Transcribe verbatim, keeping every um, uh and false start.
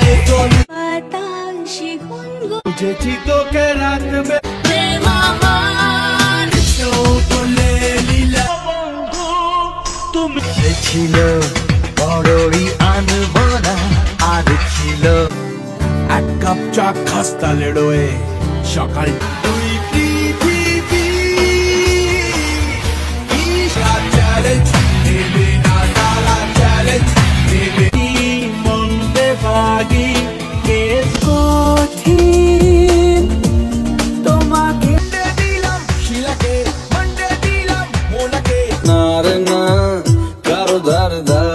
বুঝেছি তোকে রাখবে তুমি ছিল বড়ই আনবনা আর ছিল এক কাপ চা খাস্তা লেড়োয়ে সকাল তুই পৃথিবী চ্যালেঞ্জ দেবে না তারা চ্যালেঞ্জ দেবে মন্দে ভাগি কেস কঠিন তোমাকে দিলাম শিলাকে মন্ডে দিলাম মোলাকে না রে না কারো ধার ধার